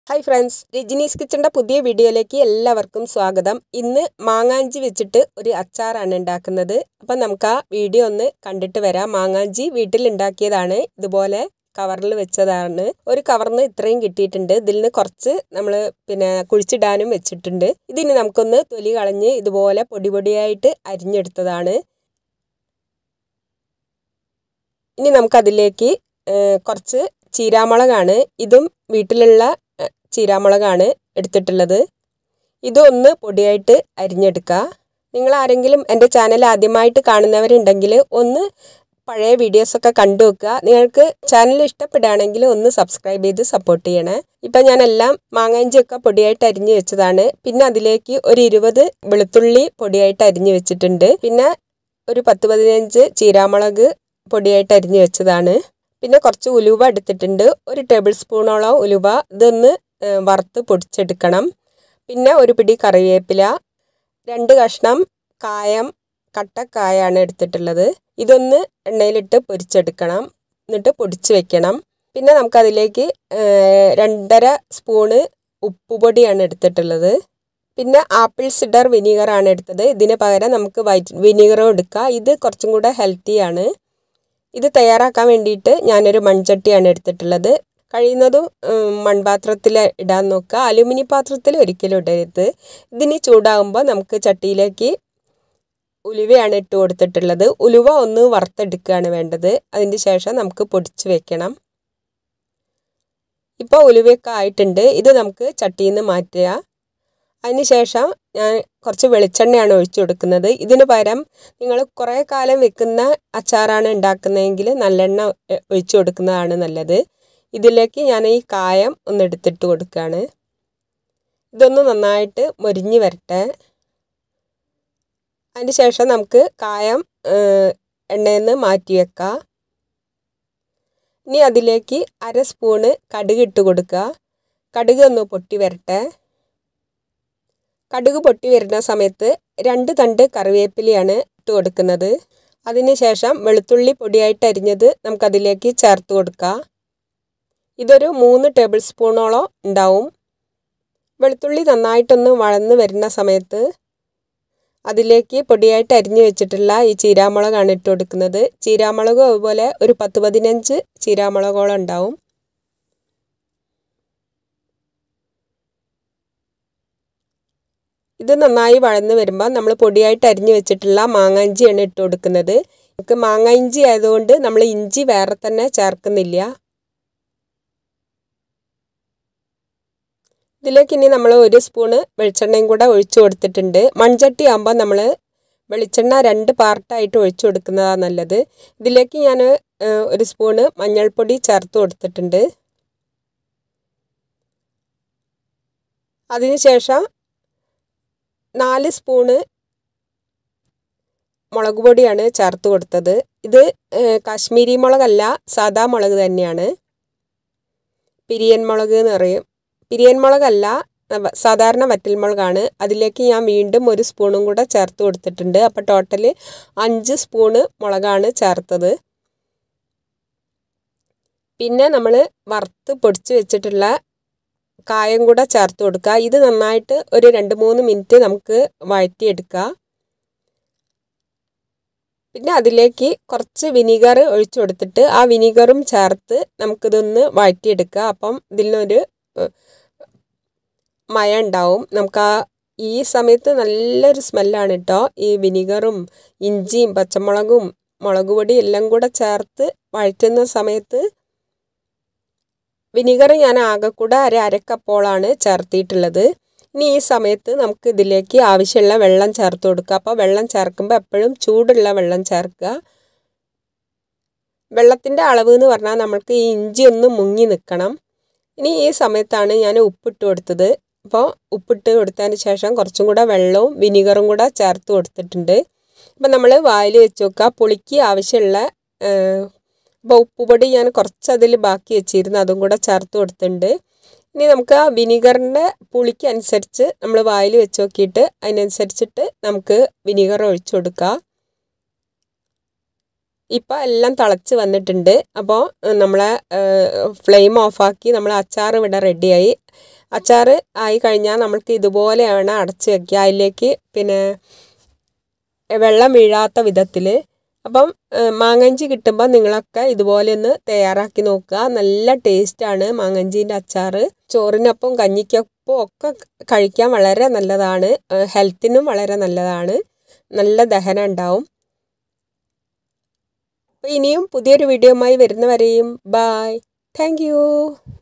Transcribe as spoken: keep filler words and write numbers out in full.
Hi friends, Regini's Kitchen പുതിയ വീഡിയോയിലേക്ക് എല്ലാവർക്കും സ്വാഗതം. ഇന്ന് മാങ്ങാഞ്ചി വെച്ചിട്ട് ഒരു അച്ചാറാണ് ഉണ്ടാക്കുന്നത്. അപ്പോൾ നമുക്ക് ആ വീഡിയോ ഒന്ന് കണ്ടിട്ട് വരാം. മാങ്ങാഞ്ചി വീട്ടിൽ ഉണ്ടാക്കിയതാണ്. ഇതുപോലെ കവറിൽ വെച്ചതാണ്. ഒരു കവറിന് ഇത്രയും കിട്ടിയിട്ടുണ്ട്. ഇതിൽ നിന്ന് കുറച്ച് നമ്മൾ പിന്നെ കുഴിച്ചിടാനും വെച്ചിട്ടുണ്ട്. ഇതിന് നമുക്കൊന്ന് തൊലി കളഞ്ഞ് ഇതുപോലെ പൊടി പൊടിയായിട്ട് അരിഞ്ഞെടുത്തതാണ്. ഇനി നമുക്കതിലേക്ക് കുറച്ച് ചീരാമുളകാണ്. ഇതും വീട്ടിലുള്ള ചീരാമുളകാണ് എടുത്തിട്ടുള്ളത്. ഇതൊന്ന് പൊടിയായിട്ട് അരിഞ്ഞെടുക്കുക. നിങ്ങൾ ആരെങ്കിലും എൻ്റെ ചാനൽ ആദ്യമായിട്ട് കാണുന്നവരുണ്ടെങ്കിൽ ഒന്ന് പഴയ വീഡിയോസൊക്കെ കണ്ടു വെക്കുക. നിങ്ങൾക്ക് ചാനൽ ഇഷ്ടപ്പെടുകയാണെങ്കിൽ ഒന്ന് സബ്സ്ക്രൈബ് ചെയ്ത് സപ്പോർട്ട് ചെയ്യണേ. ഇപ്പം ഞാനെല്ലാം മാങ്ങാഞ്ചിയൊക്കെ പൊടിയായിട്ട് അരിഞ്ഞ് വെച്ചതാണ്. പിന്നെ അതിലേക്ക് ഒരു ഇരുപത് വെളുത്തുള്ളി പൊടിയായിട്ട് അരിഞ്ഞ് വെച്ചിട്ടുണ്ട്. പിന്നെ ഒരു പത്ത് പതിനഞ്ച് ചീരാമുളക് പൊടിയായിട്ട് അരിഞ്ഞ് വെച്ചതാണ്. പിന്നെ കുറച്ച് ഉലുവ എടുത്തിട്ടുണ്ട്. ഒരു ടേബിൾ സ്പൂണോളം ഉലുവ ഇതൊന്ന് വറുത്ത് പൊടിച്ചെടുക്കണം. പിന്നെ ഒരു പിടി കറിവേപ്പില, രണ്ട് കഷ്ണം കായം, കട്ടക്കായാണ് എടുത്തിട്ടുള്ളത്. ഇതൊന്ന് എണ്ണയിലിട്ട് പൊരിച്ചെടുക്കണം. എന്നിട്ട് പൊടിച്ച് വെക്കണം. പിന്നെ നമുക്കതിലേക്ക് രണ്ടര സ്പൂണ് ഉപ്പുപൊടിയാണ് എടുത്തിട്ടുള്ളത്. പിന്നെ ആപ്പിൾ സിഡർ വിനീഗറാണ് എടുത്തത്. ഇതിന് പകരം നമുക്ക് വൈറ്റ് വിനീഗറും എടുക്കാം. ഇത് കുറച്ചും കൂടെ ഹെൽത്തിയാണ്. ഇത് തയ്യാറാക്കാൻ വേണ്ടിയിട്ട് ഞാനൊരു മൺചട്ടിയാണ് എടുത്തിട്ടുള്ളത്. കഴിയുന്നതും മൺപാത്രത്തിൽ ഇടാൻ നോക്കുക. അലുമിനിയം പാത്രത്തിൽ ഒരിക്കലും ഇടരുത്. ഇതിന് ചൂടാകുമ്പോൾ നമുക്ക് ചട്ടിയിലേക്ക് ഉലുവയാണ് ഇട്ട് കൊടുത്തിട്ടുള്ളത്. ഉലുവ ഒന്ന് വറുത്തെടുക്കുകയാണ് വേണ്ടത്. അതിന് ശേഷം നമുക്ക് പൊടിച്ച് വെക്കണം. ഇപ്പോൾ ഉലുവയൊക്കെ ആയിട്ടുണ്ട്. ഇത് നമുക്ക് ചട്ടിയിൽ നിന്ന് മാറ്റുക. അതിന് ശേഷം ഞാൻ കുറച്ച് വെളിച്ചെണ്ണയാണ് ഒഴിച്ചു കൊടുക്കുന്നത്. ഇതിന് പകരം നിങ്ങൾ കുറേ കാലം വെക്കുന്ന അച്ചാറാണ് ഉണ്ടാക്കുന്നതെങ്കിൽ നല്ലെണ്ണ ഒഴിച്ചു കൊടുക്കുന്നതാണ് നല്ലത്. ഇതിലേക്ക് ഞാൻ ഈ കായം ഒന്ന് എടുത്തിട്ട് കൊടുക്കുകയാണ്. ഇതൊന്ന് നന്നായിട്ട് മൊരിഞ്ഞ് വരട്ടെ. അതിന് ശേഷം നമുക്ക് കായം എണ്ണയിൽ നിന്ന് മാറ്റി വെക്കാം. ഇനി അതിലേക്ക് അര സ്പൂണ് കടുക് ഇട്ട് കൊടുക്കുക. കടുക് ഒന്ന് പൊട്ടി വരട്ടെ. കടുക് പൊട്ടി വരുന്ന സമയത്ത് രണ്ട് തണ്ട് കറിവേപ്പിലയാണ് ഇട്ട് കൊടുക്കുന്നത്. അതിന് ശേഷം വെളുത്തുള്ളി പൊടിയായിട്ട് അരിഞ്ഞത് നമുക്കതിലേക്ക് ചേർത്ത് കൊടുക്കാം. ഇതൊരു മൂന്ന് ടേബിൾ സ്പൂണോളം ഉണ്ടാവും. വെളുത്തുള്ളി നന്നായിട്ടൊന്ന് വഴന്ന് വരുന്ന സമയത്ത് അതിലേക്ക് പൊടിയായിട്ട് അരിഞ്ഞു വെച്ചിട്ടുള്ള ഈ ചീരാമുളകാണ് ഇട്ട് കൊടുക്കുന്നത്. ചീരാമുളക് അതുപോലെ ഒരു പത്ത് പതിനഞ്ച് ചീരാമുളകോളം ഉണ്ടാവും. ഇത് നന്നായി വഴന്ന് വരുമ്പോൾ നമ്മൾ പൊടിയായിട്ട് അരിഞ്ഞു വെച്ചിട്ടുള്ള മാങ്ങാഞ്ചിയാണ് ഇട്ട് കൊടുക്കുന്നത്. നമുക്ക് മാങ്ങാഞ്ചി ആയതുകൊണ്ട് നമ്മൾ ഇഞ്ചി വേറെ തന്നെ ചേർക്കുന്നില്ല. ഇതിലേക്ക് ഇനി നമ്മൾ ഒരു സ്പൂണ് വെളിച്ചെണ്ണയും കൂടെ ഒഴിച്ചു കൊടുത്തിട്ടുണ്ട്. മൺചട്ടി ആകുമ്പോൾ നമ്മൾ വെളിച്ചെണ്ണ രണ്ട് പാർട്ടായിട്ട് ഒഴിച്ചു കൊടുക്കുന്നതാണ് നല്ലത്. ഇതിലേക്ക് ഞാൻ ഒരു സ്പൂണ് മഞ്ഞൾപ്പൊടി ചേർത്ത് കൊടുത്തിട്ടുണ്ട്. അതിനുശേഷം നാല് സ്പൂണ് മുളക് പൊടിയാണ് ചേർത്ത് കൊടുത്തത്. ഇത് കാശ്മീരി മുളകല്ല, സാദാ മുളക് തന്നെയാണ്. പിരിയൻ മുളക് എന്ന് പറയും. പിരിയൻ മുളകല്ല, സാധാരണ വറ്റൽമുളകാണ്. അതിലേക്ക് ഞാൻ വീണ്ടും ഒരു സ്പൂണും കൂടെ ചേർത്ത് കൊടുത്തിട്ടുണ്ട്. അപ്പോൾ ടോട്ടൽ അഞ്ച് സ്പൂണ് മുളകാണ് ചേർത്തത്. പിന്നെ നമ്മൾ വറുത്ത് പൊടിച്ച് വെച്ചിട്ടുള്ള കായം കൂടെ ചേർത്ത് കൊടുക്കുക. ഇത് നന്നായിട്ട് ഒരു രണ്ട് മൂന്ന് മിനിറ്റ് നമുക്ക് വഴറ്റിയെടുക്കുക. പിന്നെ അതിലേക്ക് കുറച്ച് വിനീഗർ ഒഴിച്ചു കൊടുത്തിട്ട് ആ വിനീഗറും ചേർത്ത് നമുക്കിതൊന്ന് വഴറ്റിയെടുക്കുക. അപ്പം ഇതിൽ നിന്നൊരു മയം ഉണ്ടാവും. നമുക്ക് ആ ഈ സമയത്ത് നല്ലൊരു സ്മെല്ലാണ് കേട്ടോ. ഈ വിനീഗറും ഇഞ്ചിയും പച്ചമുളകും മുളക് പൊടി എല്ലാം കൂടെ ചേർത്ത് വഴറ്റുന്ന സമയത്ത് വിനീഗർ ഞാൻ ആകെ കൂടെ അര അരക്കപ്പോളാണ് ചേർത്തിട്ടുള്ളത്. ഇനി ഈ സമയത്ത് നമുക്ക് ഇതിലേക്ക് ആവശ്യമുള്ള വെള്ളം ചേർത്ത് കൊടുക്കുക. അപ്പോൾ വെള്ളം ചേർക്കുമ്പോൾ എപ്പോഴും ചൂടുള്ള വെള്ളം ചേർക്കുക. വെള്ളത്തിൻ്റെ അളവ് എന്ന് പറഞ്ഞാൽ നമ്മൾക്ക് ഈ ഇഞ്ചി ഒന്ന് മുങ്ങി നിൽക്കണം. ഇനി ഈ സമയത്താണ് ഞാൻ ഉപ്പിട്ട് കൊടുത്തത്. അപ്പോൾ ഉപ്പിട്ട് കൊടുത്തതിന് ശേഷം കുറച്ചും കൂടെ വെള്ളവും വിനീഗറും കൂടെ ചേർത്ത് കൊടുത്തിട്ടുണ്ട്. അപ്പോൾ നമ്മൾ വായിൽ വെച്ച് നോക്കുക. പുളിക്ക് ആവശ്യമുള്ള അപ്പോൾ ഉപ്പുപൊടി ഞാൻ കുറച്ചതിൽ ബാക്കി വെച്ചിരുന്നു, അതും കൂടെ ചേർത്ത് കൊടുത്തിട്ടുണ്ട്. ഇനി നമുക്ക് ആ വിനീഗറിൻ്റെ പുളിക്ക് അനുസരിച്ച് നമ്മൾ വായിൽ വെച്ച് നോക്കിയിട്ട് അതിനനുസരിച്ചിട്ട് നമുക്ക് വിനീഗർ ഒഴിച്ചു കൊടുക്കുക. ഇപ്പോൾ എല്ലാം തിളച്ച് വന്നിട്ടുണ്ട്. അപ്പോൾ നമ്മളെ ഫ്ലെയിം ഓഫാക്കി നമ്മൾ അച്ചാർ ഇവിടെ റെഡിയായി. അച്ചാർ ആയി കഴിഞ്ഞാൽ നമ്മൾക്ക് ഇതുപോലെയാണ് അടച്ച് വയ്ക്കുക. അതിലേക്ക് പിന്നെ വെള്ളം വീഴാത്ത വിധത്തിൽ. അപ്പം മാങ്ങഞ്ചി കിട്ടുമ്പോൾ നിങ്ങളൊക്കെ ഇതുപോലെ ഒന്ന് തയ്യാറാക്കി നോക്കുക. നല്ല ടേസ്റ്റാണ് മാങ്ങഞ്ചീൻ്റെ അച്ചാർ. ചോറിനൊപ്പം കഞ്ഞിക്കൊപ്പം ഒക്കെ കഴിക്കാൻ വളരെ നല്ലതാണ്. ഹെൽത്തിനും വളരെ നല്ലതാണ്. നല്ല ദഹനം ഉണ്ടാവും. അപ്പോൾ ഇനിയും പുതിയൊരു വീഡിയോയുമായി വരുന്നവരെയും ബായ്. Thank you.